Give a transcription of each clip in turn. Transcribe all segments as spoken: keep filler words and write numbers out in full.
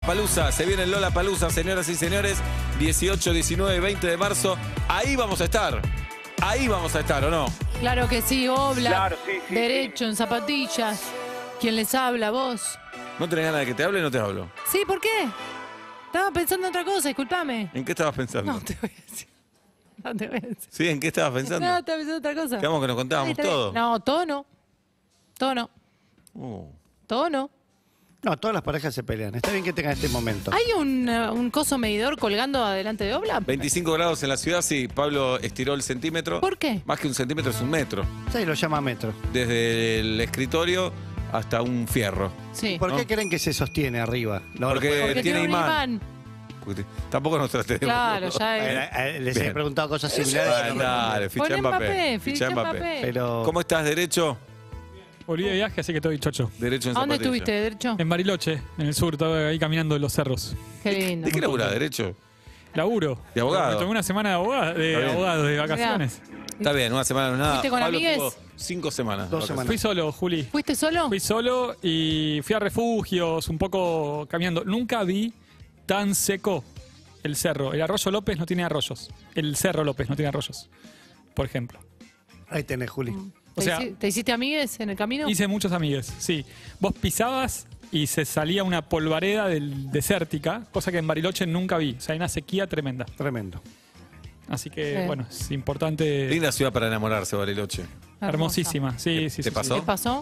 Palusa, se viene el Lollapalooza, señoras y señores, dieciocho, diecinueve y veinte de marzo. Ahí vamos a estar. Ahí vamos a estar, ¿o no? Claro que sí, Obla. Claro, sí, sí, derecho, en zapatillas. ¿Quién les habla? ¿Vos? ¿No tenés ganas de que te hable? No te hablo. Sí, ¿por qué? Estaba pensando en otra cosa, discúlpame. ¿En qué estabas pensando? No te voy a decir. No te voy a decir. ¿Sí? ¿En qué estabas pensando? No, estaba pensando en otra cosa. Quedamos que nos contábamos Ay, está bien. todo. No, todo no. Todo no. Uh. Todo no. No, todas las parejas se pelean. Está bien que tengan este momento. ¿Hay un, uh, un coso medidor colgando adelante de Obla? veinticinco grados en la ciudad, sí. Pablo estiró el centímetro. ¿Por qué? Más que un centímetro es un metro. Sí, lo llama metro. Desde el escritorio hasta un fierro. Sí. ¿Por ¿No? qué creen que se sostiene arriba? No, Porque- no puede- Porque tiene tiene un imán. imán. Porque te- tampoco nos tratemos. Claro, ya es. Eh, eh, Les Bien. he preguntado cosas Ah, similares. dale, fichá Poné Mbappé. Mbappé, Fichá fichá Mbappé. Mbappé. Pero ¿Cómo estás, derecho? Volví de viaje, así que estoy chocho. Derecho en ¿A dónde zapatilla. estuviste, derecho? En Bariloche, en el sur, estaba ahí caminando en los cerros. Qué lindo. ¿De qué laburás, derecho? Laburo. De abogado. Me tomé una semana de abogado, Está de, bien. abogado, de vacaciones. Está bien, una semana no es nada. ¿Fuiste con Pablo amigues? tuvo cinco semanas. Dos de semanas. Fui solo, Juli. ¿Fuiste solo? Fui solo y fui a refugios, un poco caminando. Nunca vi tan seco el cerro. El Arroyo López no tiene arroyos. El Cerro López no tiene arroyos, por ejemplo. ahí tenés, Juli. O ¿Te, sea, hici- ¿Te hiciste amigues en el camino? hice muchos amigues, sí. Vos pisabas y se salía una polvareda del desértica, cosa que en Bariloche nunca vi. O sea, hay una sequía tremenda. Tremendo. Así que, Sí. bueno, es importante. Linda ciudad para enamorarse, Bariloche. Hermosa. Hermosísima, sí, ¿Te- sí, te sí, pasó? sí. ¿Qué pasó?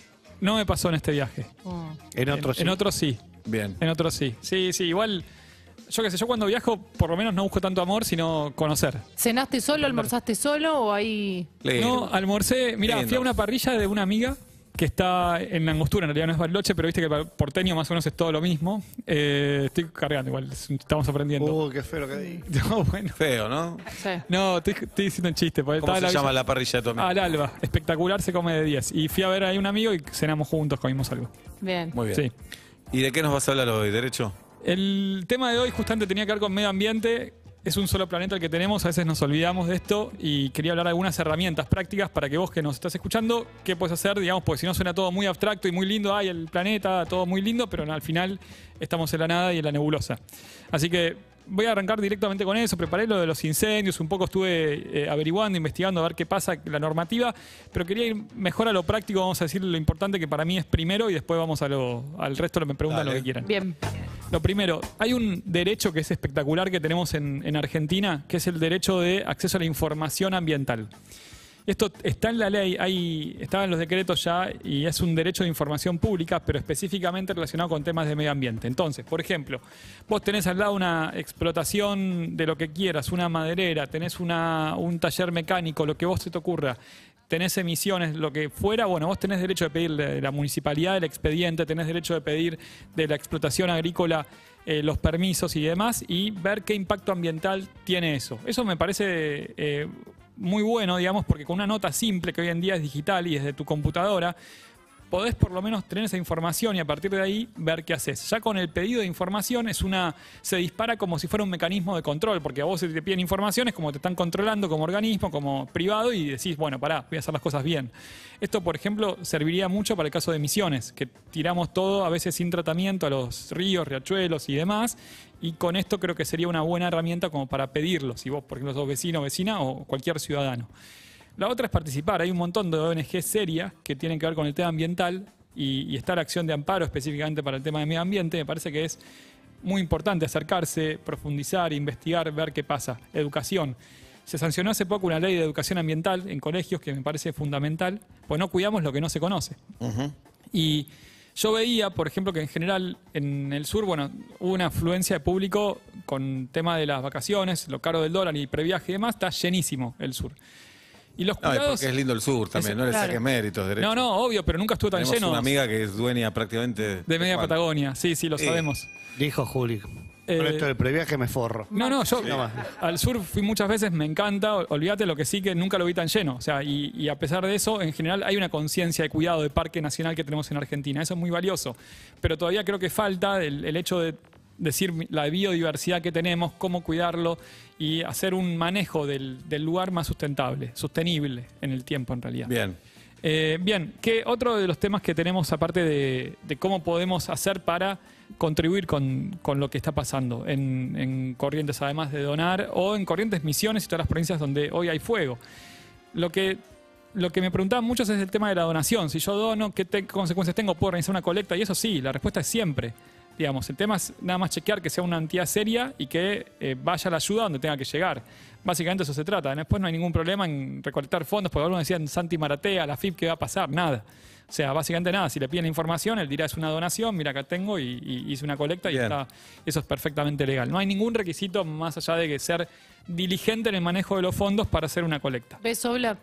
No me pasó en este viaje. Oh. En otros en, en otros sí. Bien. En otros sí. Sí, sí, igual. Yo qué sé, yo cuando viajo, por lo menos no busco tanto amor, sino conocer. ¿Cenaste solo, almorzaste solo o ahí? Lindo. No, almorcé. Mira, Lindo. fui a una parrilla de una amiga que está en la Angostura, en realidad no es Bariloche, pero viste que para porteño más o menos es todo lo mismo. Eh, estoy cargando igual, estamos aprendiendo. Uh, qué feo lo que di. No, bueno. Feo, ¿no? Sí. No, estoy, estoy diciendo un chiste. porque ¿Cómo estaba se en la llama villa- la parrilla de tu amigo? Al alba. Espectacular, se come de diez. Y fui a ver ahí un amigo y cenamos juntos, comimos algo. Bien. Muy bien. Sí. ¿Y de qué nos vas a hablar hoy, derecho? El tema de hoy justamente tenía que ver con medio ambiente. Es un solo planeta el que tenemos, a veces nos olvidamos de esto y quería hablar de algunas herramientas prácticas para que vos que nos estás escuchando, ¿qué puedes hacer? Digamos, porque si no suena todo muy abstracto y muy lindo, ay, el planeta, todo muy lindo, pero al final estamos en la nada y en la nebulosa. Así que voy a arrancar directamente con eso, preparé lo de los incendios, un poco estuve eh, averiguando, investigando a ver qué pasa, la normativa, pero quería ir mejor a lo práctico, vamos a decir lo importante que para mí es primero y después vamos a lo, al resto me preguntan Dale. lo que quieran. Bien. Lo primero, hay un derecho que es espectacular que tenemos en, en Argentina, que es el derecho de acceso a la información ambiental. Esto está en la ley, hay, estaba en los decretos ya y es un derecho de información pública, pero específicamente relacionado con temas de medio ambiente. Entonces, por ejemplo, vos tenés al lado una explotación de lo que quieras, una maderera, tenés una, un taller mecánico, lo que vos se te ocurra, tenés emisiones, lo que fuera, bueno, vos tenés derecho de pedir de la municipalidad el expediente, tenés derecho de pedir de la explotación agrícola eh, los permisos y demás y ver qué impacto ambiental tiene eso. Eso me parece eh, muy bueno, digamos, porque con una nota simple que hoy en día es digital y desde tu computadora, podés por lo menos tener esa información y a partir de ahí ver qué haces. Ya con el pedido de información es una se dispara como si fuera un mecanismo de control, porque a vos se te piden informaciones como te están controlando como organismo, como privado y decís, bueno, pará, voy a hacer las cosas bien. Esto, por ejemplo, serviría mucho para el caso de emisiones, que tiramos todo a veces sin tratamiento a los ríos, riachuelos y demás, y con esto creo que sería una buena herramienta como para pedirlo, si vos, por ejemplo, sos vecino, vecina o cualquier ciudadano. La otra es participar. Hay un montón de O N G serias que tienen que ver con el tema ambiental y, y está la acción de amparo específicamente para el tema de medio ambiente. Me parece que es muy importante acercarse, profundizar, investigar, ver qué pasa. Educación. Se sancionó hace poco una ley de educación ambiental en colegios que me parece fundamental, pues no cuidamos lo que no se conoce. Ujú. Y yo veía, por ejemplo, que en general en el sur, bueno, hubo una afluencia de público con tema de las vacaciones, lo caro del dólar y previaje y demás, está llenísimo el sur. Y los No, y cuidados... porque es lindo el sur también, Es- no le claro. saques méritos, derecho. No, no, obvio, pero nunca estuvo tan Tenemos lleno una amiga que es dueña prácticamente... de media ¿cuánto? Patagonia. Sí, sí, lo Sí. sabemos. Dijo Juli. Eh, Con esto del previaje me forro. No, no, yo No más. al sur fui muchas veces, me encanta, ol- olvídate lo que sí que nunca lo vi tan lleno. O sea, y, y a pesar de eso, en general hay una conciencia de cuidado de parque nacional que tenemos en Argentina. Eso es muy valioso. Pero todavía creo que falta el, el hecho de decir la biodiversidad que tenemos, cómo cuidarlo y hacer un manejo del, del lugar más sustentable, sostenible en el tiempo en realidad. Bien. Eh, bien, ¿qué otro de los temas que tenemos aparte de, de cómo podemos hacer para contribuir con, con lo que está pasando en, en Corrientes, además de donar, o en Corrientes, Misiones y todas las provincias donde hoy hay fuego. Lo que, lo que me preguntaban muchos es el tema de la donación. Si yo dono, ¿qué, te, qué consecuencias tengo? ¿Puedo organizar una colecta? Y eso sí, la respuesta es siempre. Digamos, el tema es nada más chequear que sea una entidad seria y que eh, vaya la ayuda donde tenga que llegar. Básicamente eso se trata. Después no hay ningún problema en recolectar fondos, porque algunos decían Santi Maratea, la F I P, ¿qué va a pasar? Nada. O sea, básicamente nada. Si le piden la información, él dirá es una donación, mira acá tengo y, y hice una colecta y está, eso es perfectamente legal. No hay ningún requisito más allá de que ser diligente en el manejo de los fondos para hacer una colecta. ¿Ves, Obla?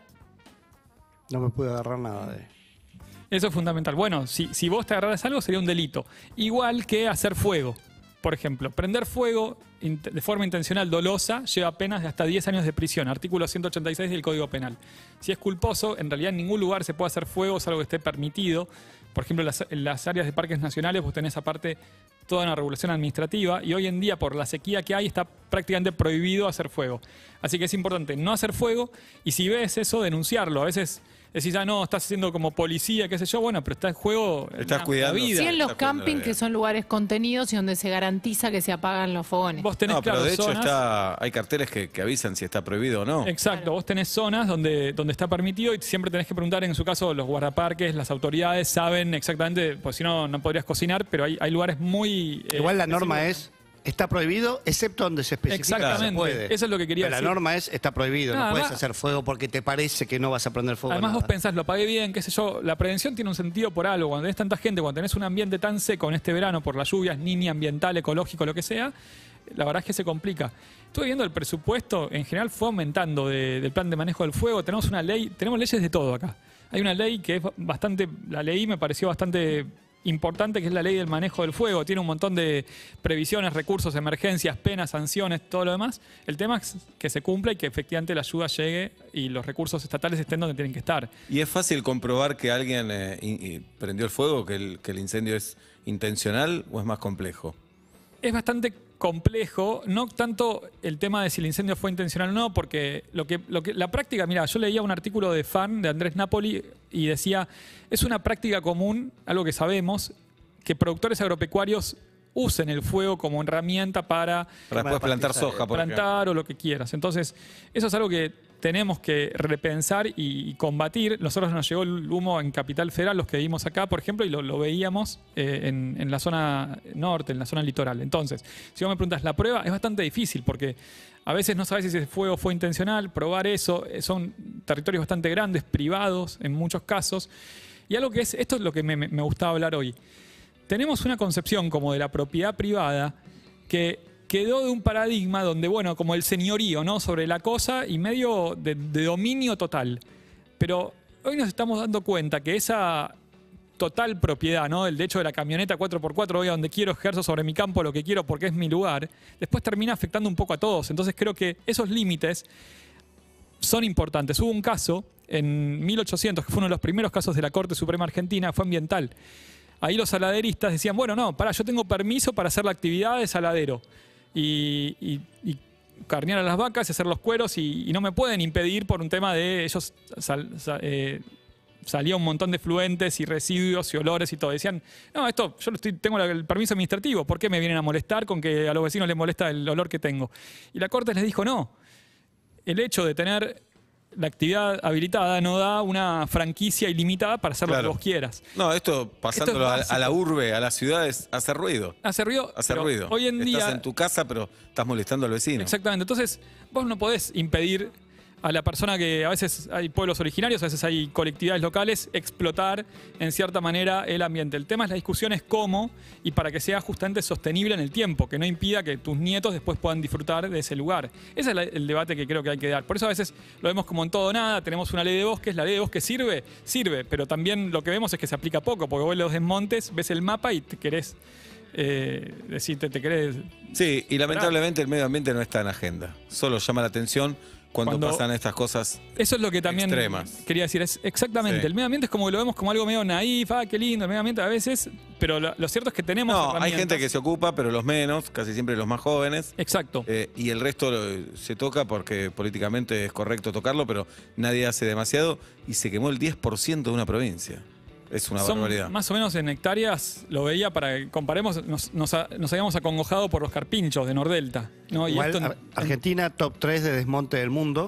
No me pude agarrar nada de... Eso es fundamental. Bueno, si, si vos te agarras algo sería un delito. Igual que hacer fuego. Por ejemplo, prender fuego de forma intencional dolosa lleva penas de hasta diez años de prisión. Artículo ciento ochenta y seis del Código Penal. Si es culposo, en realidad en ningún lugar se puede hacer fuego, salvo que esté permitido. Por ejemplo, en las, en las áreas de parques nacionales vos tenés aparte toda una regulación administrativa y hoy en día por la sequía que hay está prácticamente prohibido hacer fuego. Así que es importante no hacer fuego y si ves eso, denunciarlo. A veces decís, ah, no, estás haciendo como policía, qué sé yo, bueno, pero está en juego estás la, cuidando. la vida. Sí, en los Estás cuidando campings, la que vida. son lugares contenidos y donde se garantiza que se apagan los fogones. Vos tenés, No, pero claro, de hecho zonas. está, hay carteles que, que avisan si está prohibido o no. Exacto, vos tenés zonas donde, donde está permitido y siempre tenés que preguntar, en su caso, los guardaparques, las autoridades saben exactamente, pues si no, no podrías cocinar, pero hay, hay lugares muy... eh, Igual la norma específicos. es, está prohibido, excepto donde se especifica que se Exactamente, puede. eso es lo que quería Pero decir. la norma es, está prohibido, Nada, no puedes además- hacer fuego porque te parece que no vas a prender fuego. Además nada. vos pensás, lo pagué bien, qué sé yo, la prevención tiene un sentido por algo. Cuando tenés tanta gente, cuando tenés un ambiente tan seco en este verano por las lluvias, ni ni ambiental, ecológico, lo que sea, la verdad es que se complica. Estuve viendo el presupuesto, en general fue aumentando de- del plan de manejo del fuego. Tenemos una ley, tenemos leyes de todo acá. Hay una ley que es bastante, la leí, me pareció bastante importante, que es la ley del manejo del fuego. Tiene un montón de previsiones, recursos, emergencias, penas, sanciones, todo lo demás. El tema es que se cumpla y que efectivamente la ayuda llegue y los recursos estatales estén donde tienen que estar. ¿Y es fácil comprobar que alguien eh, in- y prendió el fuego, que el, que el incendio es intencional o es más complejo? Es bastante complejo, no tanto el tema de si el incendio fue intencional o no, porque lo que, lo que la práctica, mira, yo leía un artículo de Fan, de Andrés Napoli, y decía, es una práctica común, algo que sabemos, que productores agropecuarios usen el fuego como herramienta para Para después plantar pastizal, soja, por ejemplo. plantar o lo que quieras. Entonces, eso es algo que tenemos que repensar y, y combatir. Nosotros nos llegó el humo en Capital Federal, los que vivimos acá, por ejemplo, y lo, lo veíamos eh, en, en la zona norte, en la zona litoral. Entonces, si vos me preguntas, la prueba es bastante difícil porque a veces no sabes si ese fuego fue intencional. Probar eso, eh, son territorios bastante grandes, privados en muchos casos. Y algo que es, esto es lo que me, me, me gustaba hablar hoy. Tenemos una concepción como de la propiedad privada que quedó de un paradigma donde, bueno, como el señorío, ¿no? Sobre la cosa y medio de, de dominio total. Pero hoy nos estamos dando cuenta que esa total propiedad, ¿no? El hecho de la camioneta cuatro por cuatro, voy a donde quiero, ejerzo sobre mi campo lo que quiero porque es mi lugar, después termina afectando un poco a todos. Entonces creo que esos límites son importantes. Hubo un caso en mil ochocientos, que fue uno de los primeros casos de la Corte Suprema Argentina, fue ambiental. Ahí los saladeristas decían, bueno, no, pará, yo tengo permiso para hacer la actividad de saladero y, y, y carnear a las vacas y hacer los cueros y, y no me pueden impedir por un tema de ellos sal, sal, eh, salía un montón de fluentes y residuos y olores y todo. Decían, no, esto yo lo estoy, tengo el permiso administrativo, ¿por qué me vienen a molestar con que a los vecinos les molesta el olor que tengo? Y la Corte les dijo, no, el hecho de tener la actividad habilitada no da una franquicia ilimitada para hacer Claro. lo que vos quieras. No, esto pasándolo a, básico. a la urbe, a las ciudades, hace ruido. Hace ruido. Hace pero ruido. Hoy en Estás día. en tu casa, pero estás molestando al vecino. Exactamente. Entonces, vos no podés impedir a la persona que a veces hay pueblos originarios, a veces hay colectividades locales, explotar en cierta manera el ambiente. El tema es la discusión es cómo y para que sea justamente sostenible en el tiempo, que no impida que tus nietos después puedan disfrutar de ese lugar. Ese es la- el debate que creo que hay que dar. Por eso a veces lo vemos como en todo o nada, tenemos una ley de bosques, la ley de bosques sirve, sirve, pero también lo que vemos es que se aplica poco, porque vos los desmontes, ves el mapa y te querés, eh, decirte, te querés... Sí, y lamentablemente el medio ambiente no está en agenda. Solo llama la atención cuando, Cuando- pasan estas cosas. Eso es lo que también Extremas. quería decir. Es exactamente. Sí. El medio ambiente es como que lo vemos como algo medio naif, ah, qué lindo el medio ambiente a veces, pero lo, lo cierto es que tenemos No, hay herramientas. gente que se ocupa, pero los menos, casi siempre los más jóvenes. Exacto. Eh, y el resto lo- se toca porque políticamente es correcto tocarlo, pero nadie hace demasiado. Y se quemó el diez por ciento de una provincia. Es una Son barbaridad. más o menos en hectáreas, lo veía para que comparemos, nos, nos, nos habíamos acongojado por los carpinchos de Nordelta, ¿no? Y Igual, esto en- Ar- Argentina, top tres de desmonte del mundo.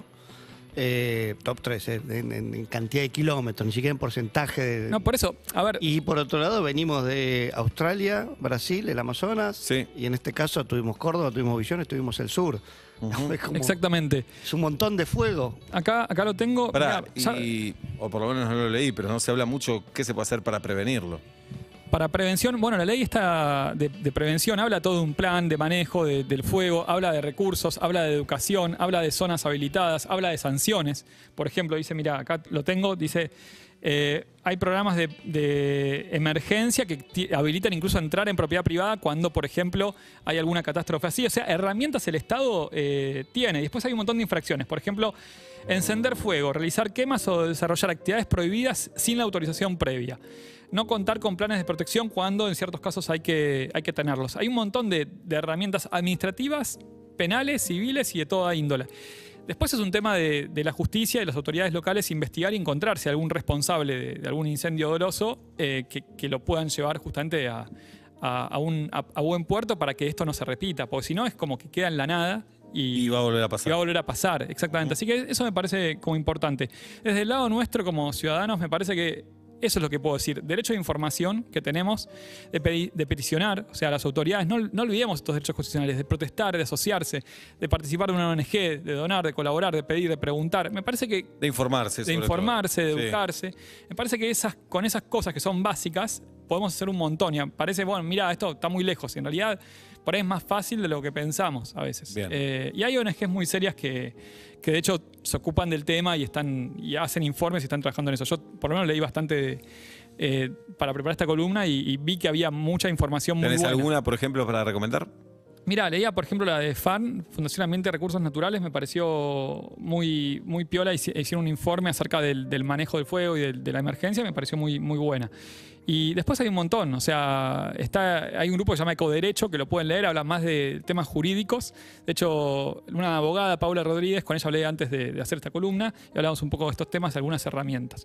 Eh, top tres, eh, en, en- en cantidad de kilómetros, ni siquiera en porcentaje. De, No, por eso, a ver, Y por otro lado, venimos de Australia, Brasil, el Amazonas. Sí. Y en este caso tuvimos Córdoba, tuvimos Misiones, tuvimos el sur. Es como- exactamente. Es un montón de fuego. Acá, acá lo tengo. Pará, Mirá, ya- y, o por lo menos no lo leí, pero no se habla mucho qué se puede hacer para prevenirlo. Para prevención, bueno, la ley está de, de prevención habla todo de un plan de manejo de- del fuego, habla de recursos, habla de educación, habla de zonas habilitadas, habla de sanciones. Por ejemplo, dice, mira, acá lo tengo, dice, eh, hay programas de, de emergencia que ti- habilitan incluso entrar en propiedad privada cuando, por ejemplo, hay alguna catástrofe así. O sea, herramientas el Estado eh, tiene. Y después hay un montón de infracciones. Por ejemplo, encender fuego, realizar quemas o desarrollar actividades prohibidas sin la autorización previa. No contar con planes de protección cuando en ciertos casos hay que, hay que tenerlos. Hay un montón de, de herramientas administrativas, penales, civiles y de toda índole. Después es un tema de, de la justicia y de las autoridades locales investigar y encontrarse algún responsable de, de algún incendio doloso eh, que, que lo puedan llevar justamente a, a, a un, a, a buen puerto para que esto no se repita. Porque si no es como que queda en la nada. Y, Y va a volver a y pasar. va a volver a pasar, exactamente. Así que eso me parece como importante. Desde el lado nuestro como ciudadanos me parece que eso es lo que puedo decir. Derecho de información que tenemos, de, pedi- de peticionar, o sea, las autoridades, no, no olvidemos estos derechos constitucionales, de protestar, de asociarse, de participar de una O N G, de donar, de colaborar, de pedir, de preguntar. Me parece que De informarse. de sobre informarse, todo. de Sí. educarse. Me parece que esas, con esas cosas que son básicas podemos hacer un montón. Y parece, bueno, mira, esto está muy lejos. Y en realidad, por ahí es más fácil de lo que pensamos a veces. Bien. Eh, y hay O N Ges muy serias que, que de hecho se ocupan del tema y están y hacen informes y están trabajando en eso. Yo por lo menos leí bastante eh, para preparar esta columna y, y vi que había mucha información muy ¿Tenés buena. alguna, por ejemplo, para recomendar? Mira, leía, por ejemplo, la de F A N, Fundación Ambiente y Recursos Naturales, me pareció muy, muy piola. Hici- Hicieron un informe acerca del, del manejo del fuego y del- de la emergencia, me pareció muy, muy buena. Y después hay un montón, o sea, está, hay un grupo que se llama Ecoderecho, que lo pueden leer, habla más de temas jurídicos. De hecho, una abogada, Paula Rodríguez, con ella hablé antes de, de hacer esta columna, y hablamos un poco de estos temas y algunas herramientas.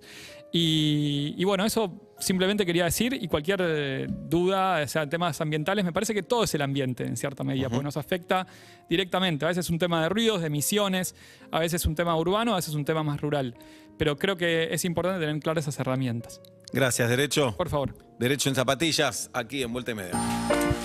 Y, y bueno, eso simplemente quería decir, y cualquier eh, duda, o sea, temas ambientales, me parece que todo es el ambiente, en cierta medida, porque nos afecta directamente. A veces es un tema de ruidos, de emisiones, a veces es un tema urbano, a veces es un tema más rural. Pero creo que es importante tener claras esas herramientas. Gracias, Derecho. Por favor. Derecho en zapatillas, aquí en Vuelta y Media.